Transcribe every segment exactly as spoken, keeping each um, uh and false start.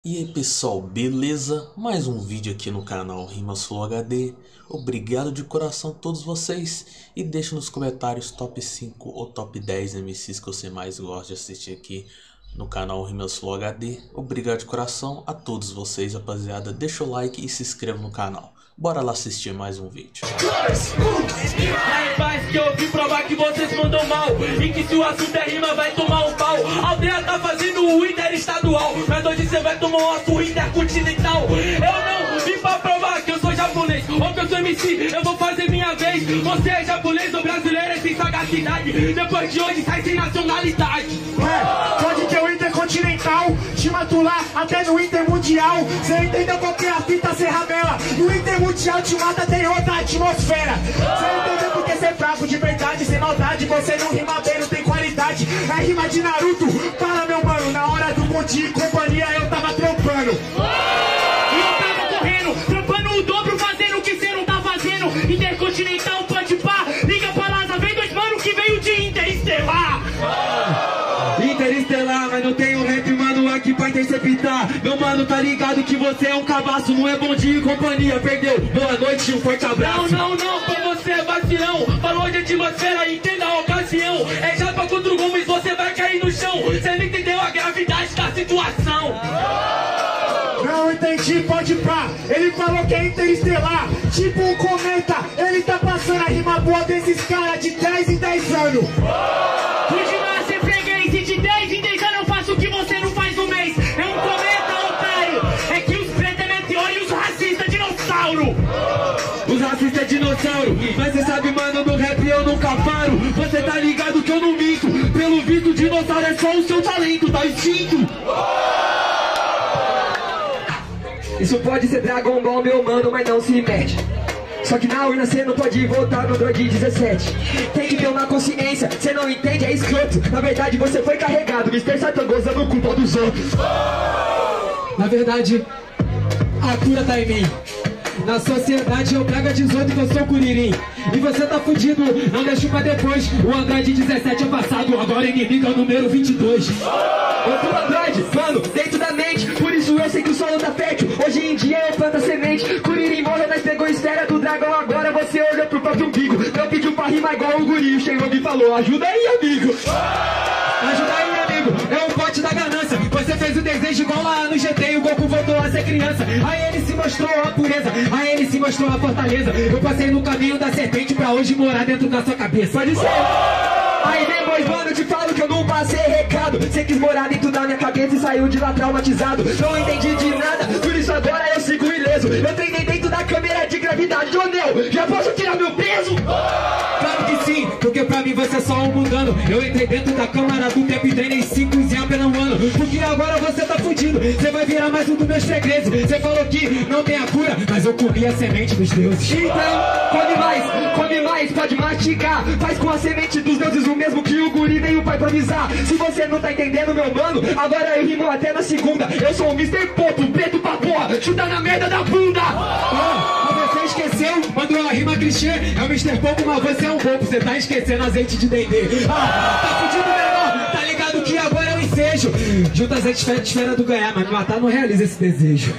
E aí pessoal, beleza? Mais um vídeo aqui no canal Rimas Flow H D. Obrigado de coração a todos vocês. E deixa nos comentários top cinco ou top dez M Cs que você mais gosta de assistir aqui no canal Rimas Flow H D. Obrigado de coração a todos vocês, rapaziada. Deixa o like e se inscreva no canal. Bora lá assistir mais um vídeo. Aí faz que eu vim provar que vocês mandam mal e que se o assunto é rima vai tomar um pau. A aldeia tá fazendo o interestadual, mas hoje você vai tomar uma surra intercontinental. Eu não vim pra provar que eu sou japonês ou que eu sou M C, eu vou fazer minha vez. Você é japonês ou brasileiro, é sem sagacidade. Depois de hoje sai sem nacionalidade. É, pode ter o intercontinental, te mato lá até no intermundial. Cê entendeu qual que é a fita serramela? No intermundial te mata, tem outra atmosfera. Cê entendeu porque cê é fraco de verdade, sem maldade. Você não rima bem, não tem qualidade. É rima de Naruto, fala meu mano. Na hora do Bom Dia e Companhia eu tava trampando. E eu tava correndo, trampando o dobro, fazendo o que cê não tá fazendo. Intercontinental, pode pá, liga pra Lasa, vem dois mano que veio de Interestelar. Interestelar, mas não tem um rap, mano, aqui pra interceptar. Meu mano, tá ligado que você é um cabaço, não é Bom Dia e Companhia, perdeu. Boa noite, um forte abraço. Não, não, não, pra você é vacilão. Falou de atmosfera, entenda a ocasião. É japa contra o Gomes, você vai cair no chão. Você não entendeu a gravidade da situação. Não entendi, pode pá. Ele falou que é interestelar, tipo um cometa. Ele tá passando a rima boa desses caras de dez em dez anos. Hoje nasce freguês e de dez em dez anos eu faço o que você não faz no mês. É um cometa, otário. É que os pretos é meteoro e os racistas é dinossauro. Os racistas é dinossauro, mas cê sabe, mano, do rap eu nunca paro. Você tá ligado que eu não minto. Pelo visto, dinossauro é só o seu talento, tá extinto. Isso pode ser Dragon Ball, meu mano, mas não se mete. Só que na urna cê não pode voltar no Android dezessete. Tem que ter uma consciência, cê não entende, é escroto. Na verdade você foi carregado, mister Satan gozando culpa dos outros. Na verdade, a cura tá em mim. Na sociedade eu pego a dezoito que eu sou curirim. E você tá fudido, não deixo pra depois. O Android dezessete é passado, agora inimigo é o número vinte e dois. Outro Android, mano, dentro da mente. Por isso eu sei que o solo tá fértil. Hoje em dia eu planto a semente. Curirim morreu, nós pegou esfera do dragão. Agora você olhou pro próprio umbigo. Não pediu pra rimar igual o guri. O Shenlong falou, ajuda aí, amigo. Ajuda aí, amigo, é um pote da ganância. Você fez o desejo igual lá no G T e o Goku voltou a ser criança. Aí ele se mostrou a pureza, aí ele se mostrou a fortaleza. Eu passei no caminho da serpente pra hoje morar dentro da sua cabeça. Pode ser. Aí depois, mano, te falo que eu não passei recado. Você quis morar dentro da minha cabeça e saiu de lá traumatizado. Não entendi de nada, por isso agora eu sigo ileso. Eu treinei dentro da câmera de gravidade. Ô, Neo, já posso tirar meu peso? Claro que sim, porque pra mim você é só um mundano. Eu entrei dentro da câmara do tempo e treinei cinco em apenas um ano. Porque agora você tá fudido, você vai virar mais um dos meus segredos. Você falou que não tem a cura, mas eu comi a semente dos deuses. Então, come mais, come mais, pode mastigar. Faz com a semente dos deuses o mesmo que o guri veio pra improvisar. Se você não tá entendendo, meu mano, agora eu rimo até na segunda. Eu sou o mister Popo, preto pra porra, chuta na merda da bunda. Ah, mas você esqueceu, mandou uma rima clichê. É o mister Popo, mas você é um bobo. Você tá esquecendo azeite de dendê. Ah, tá fudido, menor, tá ligado que agora é o ensejo. Junta as esfera, esfera do ganhar, mas me matar não realiza esse desejo.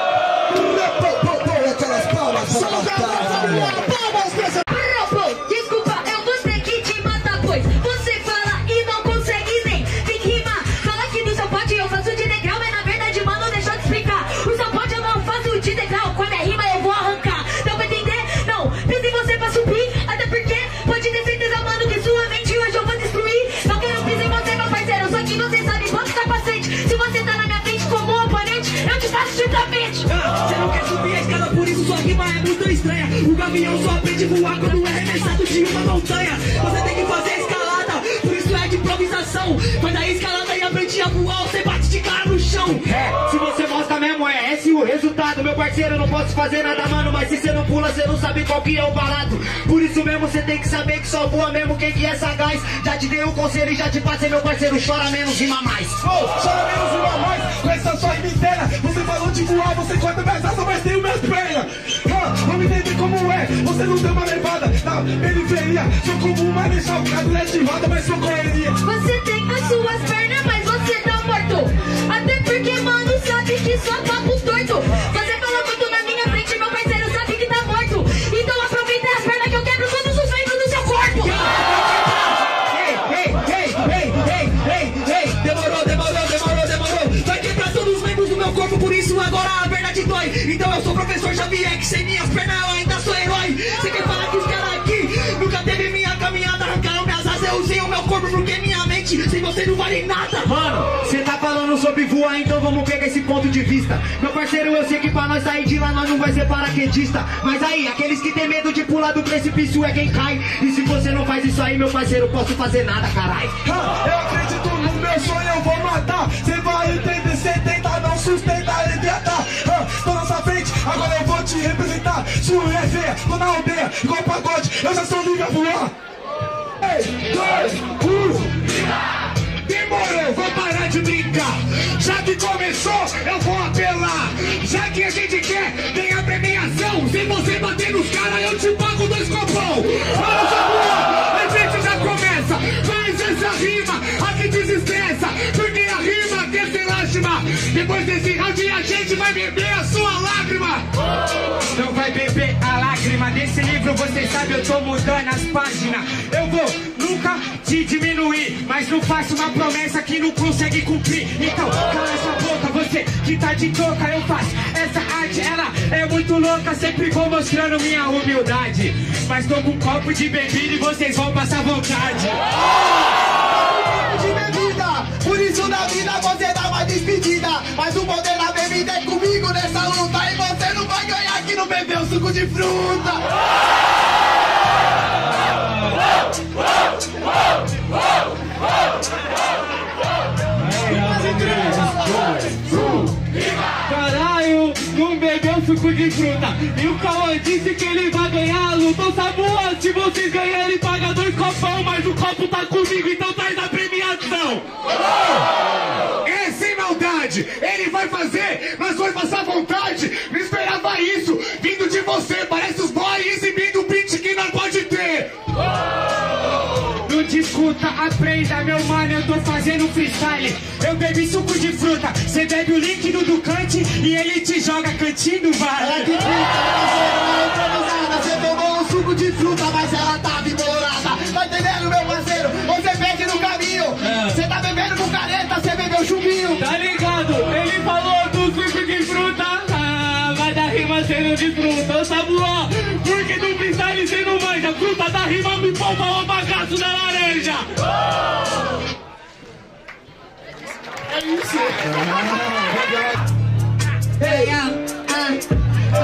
Aquelas palmas pra matar. Desculpa, eu vou ter que te matar, pois você fala e não consegue nem tem que rimar. Fala que no seu pote eu faço de degrau, mas na verdade, mano, deixa eu te explicar. O seu pote eu não faço de degrau, quando é rima eu vou arrancar. Deu pra entender? Não, pense em você pra subir, até porque pode ter certeza, mano, que sua mente hoje eu vou destruir. Não quero pisar em você, meu parceiro, só que você sabe quanto capacete. Se você tá na minha frente como um oponente, eu te faço de tapete. Ah, você não quer subir a escada, por isso sua rima é muito estranha. O gavião só aprende a voar quando é arremessado de uma montanha. Você tem que fazer a escalada, por isso é de improvisação. Faz a escalada e aprende a voar, você bate de cara no chão. É, se você mostra mesmo é esse o resultado. Meu parceiro, eu não posso fazer nada, mano, mas se você não pula, você não sabe qual que é o barato. Por isso mesmo você tem que saber que só voa mesmo quem que é sagaz. Já te dei o conselho e já te passei, meu parceiro, chora menos, rima mais. Oh, chora menos, rima mais, com essa sua rima inteira. Você falou de voar, você corta minhas asas, mas tem minhas pernas. Ah, vamos entender como é, você não deu uma levada na periferia. Sou como uma deixar o cabelo de roda, mas sou correria. Você tem as suas pernas, mas você tá morto. Até porque, mano, sabe que meu corpo, por isso agora a verdade dói. Então eu sou professor Xavier, que sem minhas pernas eu ainda sou herói. Você quer falar que os caras aqui nunca teve minha caminhada, arrancaram minhas asas, eu usei o meu corpo porque minha mente sem você não vale nada. Mano, cê tá falando sobre voar, então vamos pegar esse ponto de vista. Meu parceiro, eu sei que pra nós sair de lá nós não vai ser paraquedista. Mas aí, aqueles que tem medo de pular do precipício é quem cai. E se você não faz isso aí, meu parceiro, eu posso fazer nada, carai. Eu acredito no meu sonho, eu vou matar. Cê vai entender, cê tenta, não sustenta, ele tenta. Tô na sua frente, agora eu vou te representar. Sua é feia, tô na aldeia, igual pagode, eu já sou livre a voar. três, dois, um. Demorou, vou parar de brincar. Já que começou, eu vou apelar. Já que a gente quer, tem a premiação. Se você bater nos caras, eu te pago dois copão. Vamos voar, a gente já começa. Mas essa rima aqui desestressa, porque a rima quer ser lástima. Depois desse round a gente vai beber a sua lágrima. Não vai beber a lágrima desse livro, você sabe, eu tô mudando as páginas. Eu vou nunca te diminuir, mas não faço uma promessa que não consegue cumprir. Então cala essa boca, você que tá de toca, eu faço essa arte, ela é muito louca. Sempre vou mostrando minha humildade, mas tô com um copo de bebida e vocês vão passar vontade. De bebida, por isso na vida você dá uma despedida. Mas o poder da bebida é comigo nessa luta. E você não vai ganhar que não bebeu suco de fruta. Caralho, não bebeu suco de fruta. E o Cauã disse que ele vai ganhar a luta. Ô Samuel, se vocês ganharem, ele paga dois copão. Mas o copo tá comigo, então traz a premiação. É sem maldade, ele vai fazer, mas vai passar vontade. Não esperava isso, vindo de você. Parece os boys exibindo o beat que não pode ter. Não discuta, aprenda, meu mano, eu tô fazendo freestyle. Eu bebi suco de fruta, cê bebe o líquido do Kant e ele te joga cantinho do Ela vale. que grita, parceiro, improvisada. Você tomou um suco de fruta, mas ela tava embolada. Tá entendendo, meu parceiro? Você perde no caminho. Você tá bebendo com careta, você bebeu chumbinho. Tá ligado? Ele falou do suco de fruta. Ah, mas da rima cê não desfruta. Ô Samuel, porque do freestyle cê não manja. Fruta da rima me poupa o bagaço da laranja. É isso. Hey, ah, ah,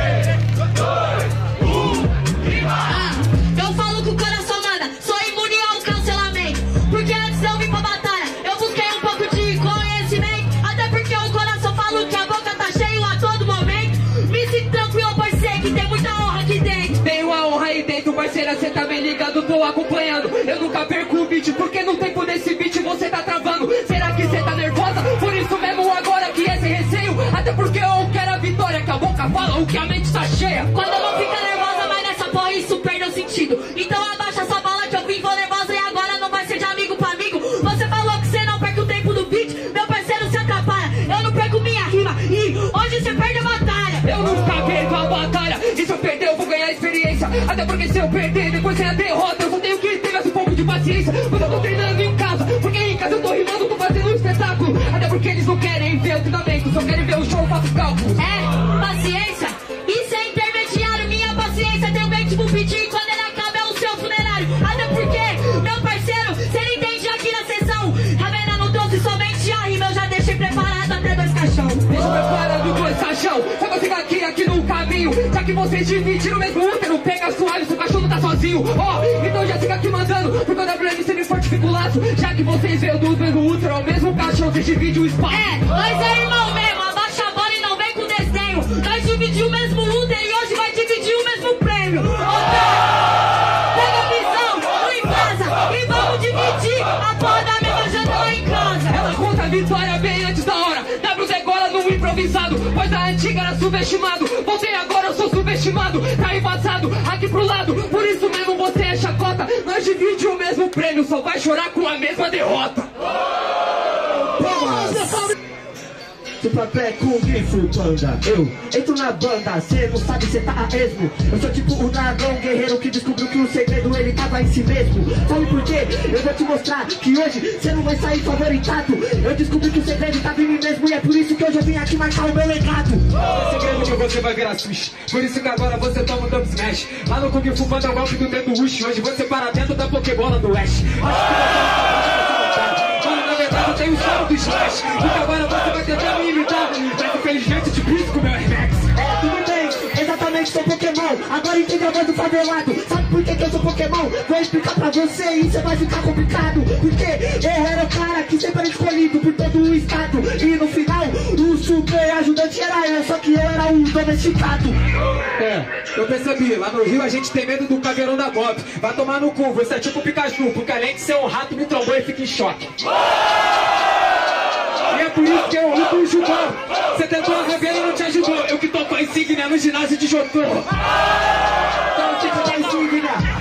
ah. Ah, eu falo com o coração, manda. Sou imune ao cancelamento. Porque antes eu vim pra batalha, eu busquei um pouco de conhecimento. Até porque o coração fala que a boca tá cheia a todo momento. Me sinto tranquilo, parceiro, que tem muita honra aqui dentro. Tenho a honra aí dentro, parceira, cê tá bem ligado, tô acompanhando. Eu nunca perco o beat, porque no tempo desse beat você tá travando. Será que cê tá nervosa? Por isso mesmo agora que é sem receio. Até porque eu quero a vitória, que a boca fala o que a mente tá cheia. Quando eu não fica nervosa, vai nessa porra, isso perdeu sentido. Então abaixa essa bola que eu vim, vou nervosa e agora não vai ser de amigo pra amigo. Você falou que você não perde o tempo do beat, meu parceiro se atrapalha. Eu não perco minha rima e hoje você perde a batalha. Eu nunca perco a batalha, e se eu perder eu vou ganhar experiência. Até porque se eu perder, depois sem a derrota, eu só tenho que ter mais um pouco de paciência. Mas eu tô treinando em casa, porque em casa eu tô rimando, tô fazendo um espetáculo. Até porque eles não querem ver o treinamento, só querem ver o show, eu faço cálculos. É, paciência, isso é intermediário. Minha paciência tem um bem tipo pedir e quando ele acaba é o seu funerário. Até porque, meu parceiro, você não entende aqui na sessão. Ravena não trouxe somente a rima, eu já deixei preparado até dois caixão. Deixa preparado dois caixão, só consigo aqui, aqui no caminho. Já que vocês dividiram o mesmo útero, pega suave, seu cachorro tá sozinho. Ó, oh, então já fica aqui mandando, porque o W M sempre fortifica o laço. Já que vocês veio do mesmo útero, é o mesmo cachorro, vocês dividem o espaço. É, nós é irmão mesmo, abaixa a bola e não vem com desdenho. Nós dividimos o mesmo útero e hoje vai dividir o mesmo prêmio. Pega a visão, não em casa, e vamos dividir a porra da mesma janta lá em casa. Ela conta a vitória bem antes da hora. W agora no improvisado, pois a antiga era subestimado. Voltei agora, eu sou subestimado. Tá embaçado, aqui pro lado. Por isso mesmo você é chacota. Nós dividimos o mesmo prêmio, só vai chorar com a mesma derrota. Você papo é Kung Fu Panda. Eu entro na banda, cê não sabe, cê tá a esmo. Eu sou tipo o dragão guerreiro que descobriu que o segredo ele tava em si mesmo. Sabe por quê? Eu vou te mostrar que hoje cê não vai sair favoritado. Eu descobri que o segredo tava em mim mesmo e é por isso que hoje eu vim aqui marcar o meu legado. O segredo que você vai virar sushi. Por isso que agora você toma um Dump Smash. Lá no Kung Fu Panda é o golpe do dedo Rush. Hoje você para dentro da Pokébola do Ash. Acho que você não sabe, mano, na verdade eu tenho o estado do Slash. Porque agora você vai tentar me imitar. Mas infelizmente te briso com o meu Air Max. É, tudo bem, exatamente, sou Pokémon. Agora entende a voz do favelado. Sabe por que, que eu sou Pokémon? Vou explicar pra você e você vai ficar complicado. Porque eu era o cara que sempre era escolhido por todo o estado. E no final, o super ajudante era eu, só que eu era o domesticado. É, eu percebi, lá no Rio a gente tem medo do caveirão da Bob. Vai tomar no cu, você é tipo o Pikachu, porque além de ser um rato, me trombou e fica em choque. E é por isso que eu luto o judô. Você tentou a Ravena e não te ajudou. Eu que tô com a insígnia no ginásio de Jotô. Então fica com a insígnia.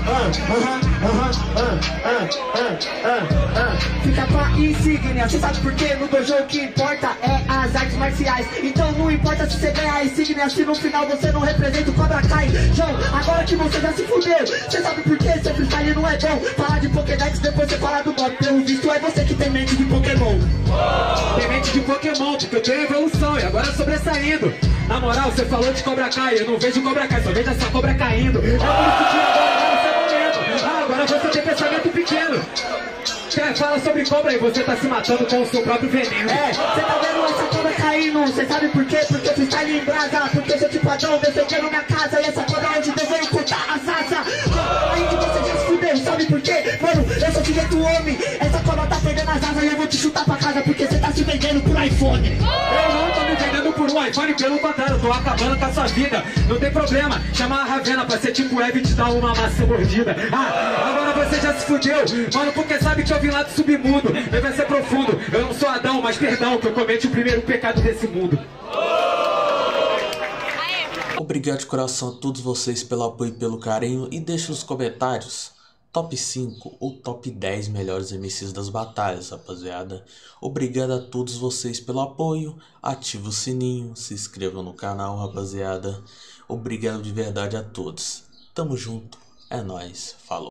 Fica com a insígnia. Você sabe por quê? No dojo o que importa é as artes marciais. Então não importa se você ganhar a insígnia, se no final você não representa o Cobra Kai. João, agora que você já se fudeu, você sabe por quê? Seu freestyle não é bom. Falar de Pokédex, depois você fala do mob. Pelo visto é você que tem mente de Pokémon. Tem mente de Pokémon, porque eu tenho evolução e agora sobressaindo. Na moral, você falou de Cobra Kai, eu não vejo Cobra Kai, só vejo essa cobra caindo. É por isso que agora você é momento. Ah, agora você tem pensamento pequeno. É, fala sobre cobra e você tá se matando com o seu próprio veneno. É, você tá vendo essa cobra caindo. Você sabe por quê? Porque o freestyle em brasa. Porque seu tipo padrão defendendo minha casa. E essa cobra onde eu venho cortar as asas. Aí que você já se fudeu, sabe por quê? Mano, eu sou filho do homem. Essa cobra tá perdendo as asas e eu vou te chutar pra casa. Porque você tá se vendendo por iPhone. Eu não tô me vendendo por um iPhone, pelo contrário, eu tô acabando com a sua vida. Não tem problema, chama a Ravena pra ser tipo Eve e te dar uma maçã mordida. Ah, agora você já se fudeu, mano, porque sabe que eu vim lá do submundo. Eu vai ser profundo, eu não sou Adão, mas perdão, que eu cometi o primeiro pecado desse mundo. Obrigado de coração a todos vocês pelo apoio e pelo carinho. E deixe nos comentários top cinco ou top dez melhores M Cs das batalhas, rapaziada. Obrigado a todos vocês pelo apoio. Ative o sininho, se inscreva no canal, rapaziada. Obrigado de verdade a todos. Tamo junto, é nóis, falou.